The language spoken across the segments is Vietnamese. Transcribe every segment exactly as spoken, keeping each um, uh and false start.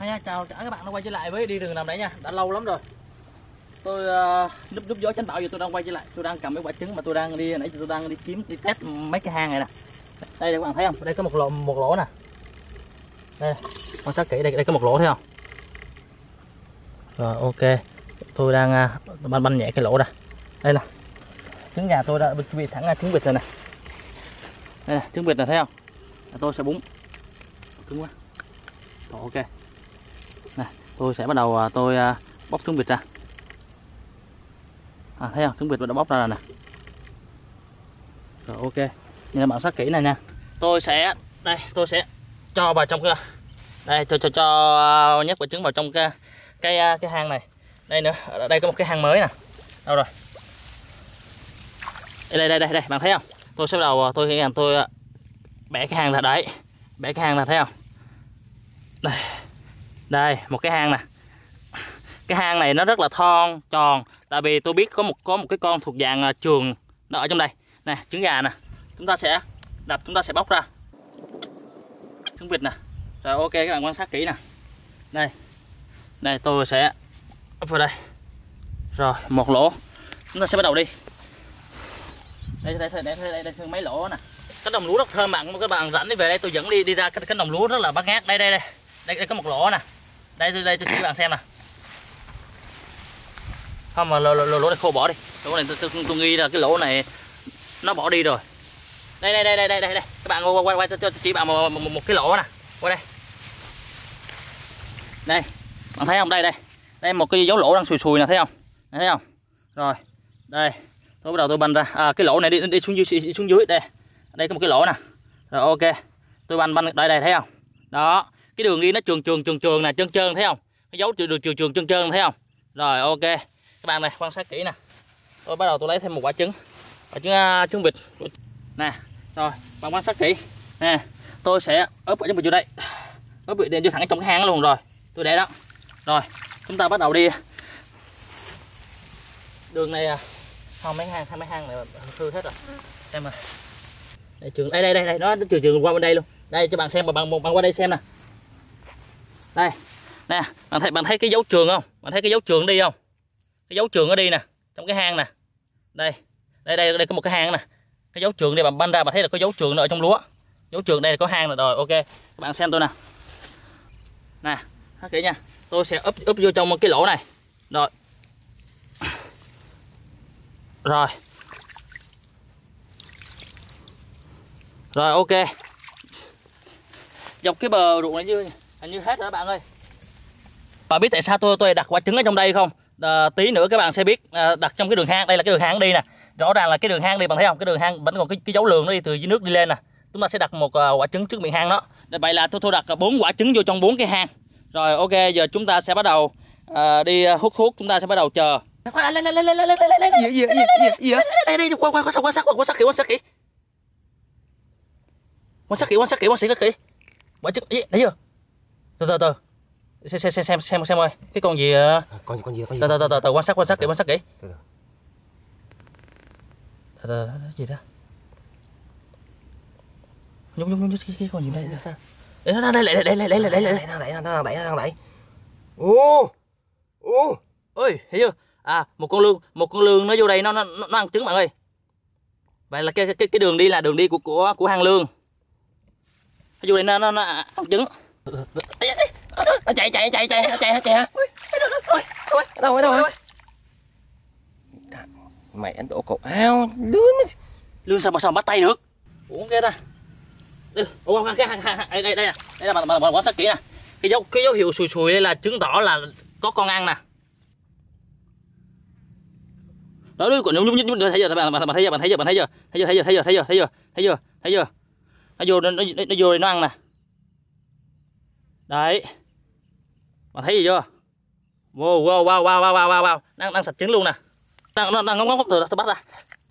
Hay nha, chào cả các bạn đã quay trở lại với đi rừng làm đấy nha. Đã lâu lắm rồi. Tôi uh, núp núp gió tránh bão giờ tôi đang quay trở lại. Tôi đang cầm mấy quả trứng mà tôi đang đi nãy tôi đang đi kiếm đi test mấy cái hang này nè. Đây các bạn thấy không? Đây có một lỗ một lỗ nè. Đây, quan sát kỹ đây đây có một lỗ thấy không? Rồi ok. Tôi đang uh, banh banh nhẹ cái lỗ ra. Đây nè. Trứng gà tôi đã chuẩn bị sẵn trứng vịt rồi nè. Đây nè, trứng vịt này thấy không? Tôi sẽ búng. Cứng quá. Rồi ok. Này, tôi sẽ bắt đầu tôi bóc trứng vịt ra. À, thấy không? Trứng vịt đã bóc ra rồi nè. Rồi ok. Nhìn bạn sát kỹ này nha. Tôi sẽ đây, tôi sẽ cho vào trong cái đây cho cho cho nhét quả trứng vào trong cái cái cái hang này. Đây nữa, ở đây có một cái hang mới nè. Đâu rồi? Đây đây đây đây, bạn thấy không? Tôi sẽ bắt đầu tôi nghĩ rằng tôi bẻ cái hang ra đấy. Bẻ cái hang ra thấy không? Đây. Đây, một cái hang nè. Cái hang này nó rất là thon, tròn. Tại vì tôi biết có một có một cái con thuộc dạng trường nó ở trong đây. Nè, trứng gà nè. Chúng ta sẽ đập, chúng ta sẽ bóc ra. Trứng vịt nè. Rồi ok, các bạn quan sát kỹ nè. Đây. Đây, tôi sẽ úp vào đây. Rồi, một lỗ. Chúng ta sẽ bắt đầu đi. Đây, đây, đây, đây, đây, đây, đây mấy lỗ nè. Cái đồng lúa rất thơm bạn, các bạn rảnh đi về đây tôi dẫn đi đi ra cái, cái đồng lúa rất là bát ngát. Đây đây đây. Đây, đây có một lỗ nè. Đây đây đây cho các bạn xem nè. Không mà lỗ, lỗ, lỗ này khô bỏ đi. Lỗ này tôi, tôi, tôi nghi là cái lỗ này nó bỏ đi rồi. Đây đây đây đây đây đây, đây. Các bạn quay quay quay cho chỉ bạn một, một, một cái lỗ nè. Quay đây. Đây. Bạn thấy không? Đây đây. Đây một cái dấu lỗ đang sùi sùi nè, thấy không? Thấy không? Rồi. Đây. Tôi bắt đầu tôi banh ra. À, cái lỗ này đi đi xuống dưới đi xuống dưới đây. Đây có một cái lỗ nè. Rồi ok. Tôi banh banh đây đây thấy không? Đó. Cái đường đi nó trường trường trường trường nè, trơn trơn thấy không? Cái dấu đường trường trường trơn trơn thấy không? Rồi ok. Các bạn này quan sát kỹ nè. Tôi bắt đầu tôi lấy thêm một quả trứng. Quả trứng uh, trứng vịt. Nè. Rồi, bạn quan sát kỹ. Nè, tôi sẽ ướp quả trứng vịt vô đây. Ướp vịt vô thẳng trong cái hang luôn rồi. Tôi để đó. Rồi, chúng ta bắt đầu đi. Đường này không mấy hang, hai mấy hang này hư hết rồi. Xem rồi. Đây trường đây đây đây đây nó trường trường qua bên đây luôn. Đây cho bạn xem mà bạn bạn qua đây xem nè. Đây. Nè, bạn thấy bạn thấy cái dấu trường không? Bạn thấy cái dấu trường đi không? Cái dấu trường nó đi nè, trong cái hang nè. Đây. Đây đây đây có một cái hang nè. Cái dấu trường đây bạn banh ra bạn thấy là có dấu trường nó ở trong lúa. Dấu trường đây là có hang rồi rồi, ok. Các bạn xem tôi nè. Nè, thấy kỹ nha. Tôi sẽ úp úp vô trong cái lỗ này. Rồi. Rồi. Rồi ok. Dọc cái bờ ruộng này như hình như hết rồi các bạn ơi. Bạn biết tại sao tôi tôi đặt quả trứng ở trong đây không? À, tí nữa các bạn sẽ biết à, đặt trong cái đường hang. Đây là cái đường hang đi nè. Rõ ràng là cái đường hang đi, bạn thấy không? Cái đường hang vẫn còn cái, cái dấu lường nó đi từ dưới nước đi lên nè. Chúng ta sẽ đặt một uh, quả trứng trước miệng hang đó. Vậy là tôi tôi đặt bốn quả trứng vô trong bốn cái hang. Rồi ok, giờ chúng ta sẽ bắt đầu uh, đi uh, hút hút, chúng ta sẽ bắt đầu chờ. Gì gì gì gì gì đây đây quan quan quan sát quan sát quan sát kỹ quan sát kỹ quan sát kỹ quan sát kỹ quan sát kỹ quả trứng gì thấy chưa? Từ từ từ xem xem xem xem xem xem ơi cái con gì con con gì con gì từ từ từ từ quan sát quan sát kỹ quan sát kỹ từ từ gì đó nhúng nhúng nhúng cái con gì đây đây nó đây lại đây lại đây lại đây lại nó đẩy nó đẩy nó đẩy ô ô ơi thấy chưa? À một con lươn một con lươn nó vô đây nó nó nó ăn trứng bạn ơi. Vậy là cái cái cái đường đi là đường đi của của của hang lươn. Nó vô đây nó nó, nó ăn trứng. Nó chạy chạy chạy chạy chạy chạy đâu đâu đâu mày anh tổ cột ao lươn lươn sao mà sao mà bắt tay được? Uống cái ta. Ủa cái hang đây đây đây nè. Đây là bạn bạn quan sát kỹ nè. Cái dấu cái dấu hiệu sùi sùi đây là chứng tỏ là có con ăn nè. Đó đứa còn nhúng nhúng nhúng thấy giờ bạn bạn thấy giờ bạn thấy giờ bạn thấy giờ thấy giờ thấy giờ thấy giờ thấy giờ thấy giờ thấy giờ thấy giờ nó vô nó nó, nó vô nó ăn nè. Đấy. Bạn thấy gì chưa? Wow wow wow wow wow wow wow đang đang sạch trứng luôn nè. Đang nó đang ngóc ngóc từ tôi bắt ra.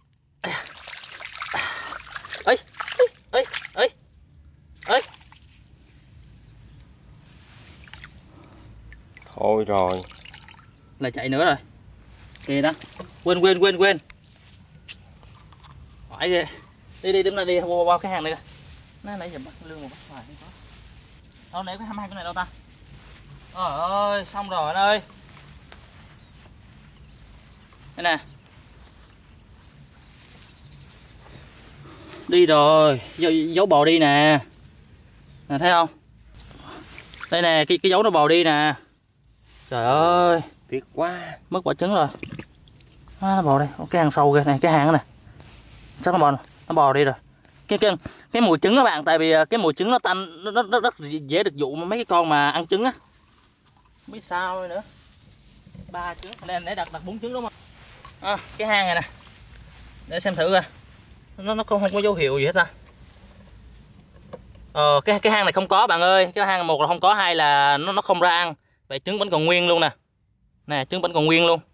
Ấy ấy ấy ấy. Thôi rồi. Lại chạy nữa rồi. Kìa đó. Quên quên quên quên. Hỏi ghê. Đi đi đứng ra đi qua, qua cái hàng này. Nó nãy giờ bắt lương mà bắt hoài không có. Đâu nãy có hai cái này đâu ta? Trời ơi, xong rồi anh ơi. Đây nè. Đi rồi, dấu bò đi nè. Nè thấy không? Đây nè, cái cái dấu nó bò đi nè. Trời ơi, tuyệt quá. Mất quả trứng rồi. À, nó bò đây, cái hang sâu kìa này, cái hang này. Chắc nó bò, nó bò đi rồi. Cái cái cái mùi trứng các bạn, tại vì cái mùi trứng nó tanh, nó rất rất, rất dễ được dụ mấy cái con mà ăn trứng á. Không biết sao nữa. Ba trứng, đây để đặt đặt bốn trứng đúng không? À, cái hang này nè. Để xem thử coi. Nó nó không không có dấu hiệu gì hết ta. Ờ cái cái hang này không có bạn ơi, cái hang một là không có, hai là nó nó không ra ăn. Vậy trứng vẫn còn nguyên luôn nè. Nè, trứng vẫn còn nguyên luôn.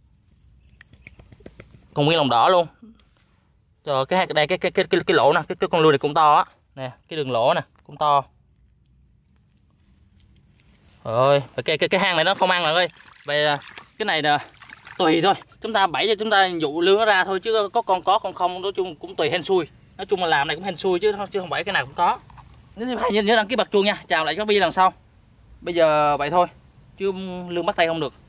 Còn nguyên lòng đỏ luôn. Rồi cái đây cái cái cái cái, cái lỗ nè, cái cái con lươn này cũng to á. Nè, cái đường lỗ nè, cũng to. Rồi, cái cái cái hang này nó không ăn bạn ơi. Vậy cái này là tùy thôi, chúng ta bẫy cho chúng ta dụ lươn nó ra thôi, chứ có con có con không nói chung cũng tùy hên xui. Nói chung là làm này cũng hên xui chứ chứ không bẫy cái nào cũng có. Nếu như nhớ đăng ký bật chuông nha. Chào lại các video lần sau. Bây giờ vậy thôi chứ lươn bắt tay không được.